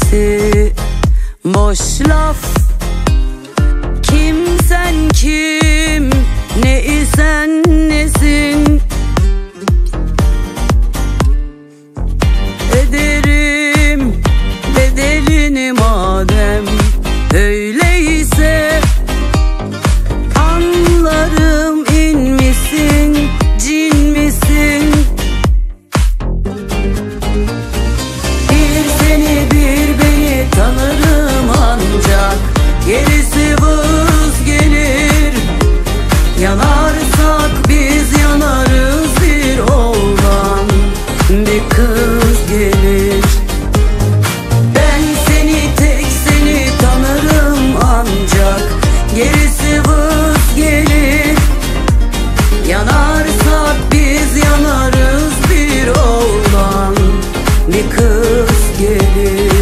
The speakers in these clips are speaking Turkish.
hepsi boş laf. Kim sen kim, ne isen nesin? Ederim bedelini madem öyleyse. Anlarım in misin, cin misin? Bir seni bir beni tanırım ancak gerisi vız gelir. Yanarsak biz yanarız, bir oğlan bir kız gelir. Ben seni tek seni tanırım ancak gerisi vız gelir. Yanarsak biz yanarız, bir oğlan bir kız gelir.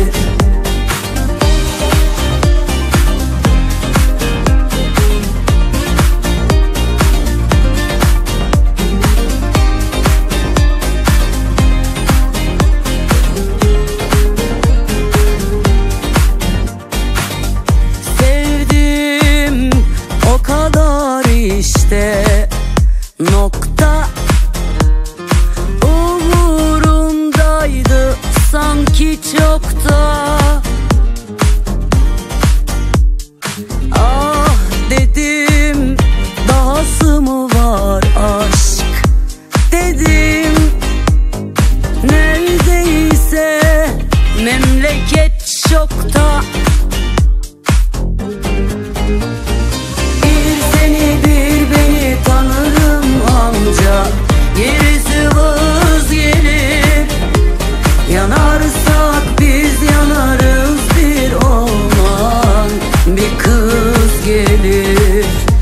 Sevdim o kadar işte, nokta. Umurumdaydı sanki çok da. Ah dedim, dahası mı var aşk dedim. Neredeyse memleket şokta. Bir seni bir beni tanırım ancak gerisi vız gelir. Yanarsak biz yanarız, bir oğlan bir kız gelir.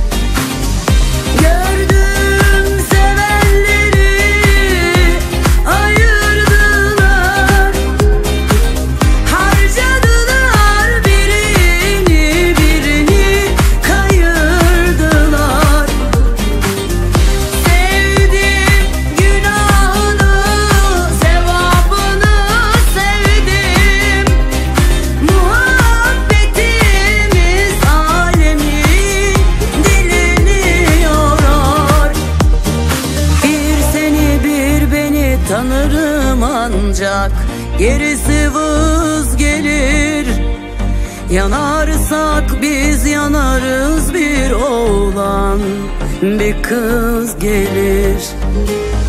Gördüm sevenleri ayırdılar, harcadılar birini birini kayırdılar. Sevdim günahını sevabını sevdim. Muhabbetimiz alemin dilini yorar. Bir seni bir beni tanırım ancak gerisi vız gelir. Yanarsak biz yanarız, bir oğlan bir kız gelir.